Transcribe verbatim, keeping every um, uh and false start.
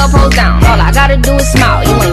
up, pose down. All I gotta do is smile. You